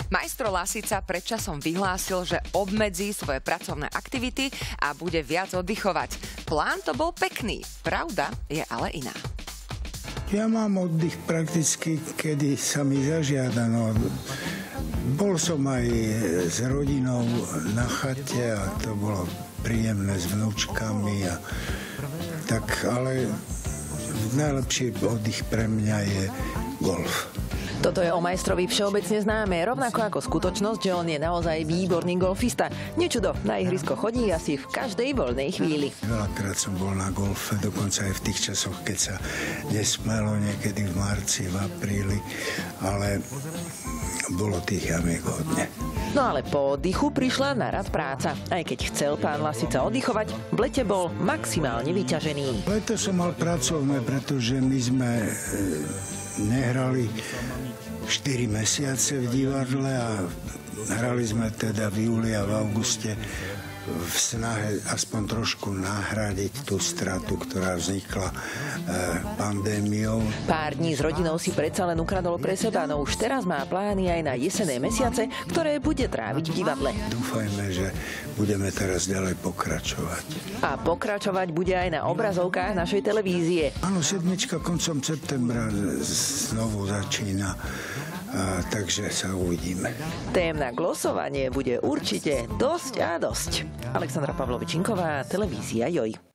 Majstro Lasica predčasom vyhlásil, že obmedzí svoje pracovné aktivity a bude viac oddychovať. Plán to bol pekný, pravda je ale iná. Ja mám oddych prakticky, kedy sa mi zažiada. No, bol som aj s rodinou na chate a to bolo príjemné s vnúčkami. Tak, ale najlepší oddych pre mňa je golf. Toto je o majstrovi všeobecne známe, rovnako ako skutočnosť, že on je naozaj výborný golfista. Nečudo, na ihrisko chodí asi v každej voľnej chvíli. Veľakrát som bol na golfe, dokonca aj v tých časoch, keď sa nesmelo, niekedy v marci, v apríli, ale bolo tých jamiek hodne. No ale po oddychu prišla na rad práca. Aj keď chcel pán Lasica oddychovať, v lete bol maximálne vyťažený. Leto som mal pracovné, pretože my sme nehrali 4 mesiace v divadle a hrali sme teda v júli a v auguste v snahe aspoň trošku nahradiť tú stratu, ktorá vznikla pandémiou. Pár dní s rodinou si predsa len ukradol pre seba, no už teraz má plány aj na jesenné mesiace, ktoré bude tráviť v divadle. Dúfajme, že budeme teraz ďalej pokračovať. A pokračovať bude aj na obrazovkách našej televízie. Áno, 7. koncom septembra znovu začína. Takže sa uvidíme. Tém na glosovanie bude určite dosť a dosť. Alexandra Pavlovičinková, televízia JOJ.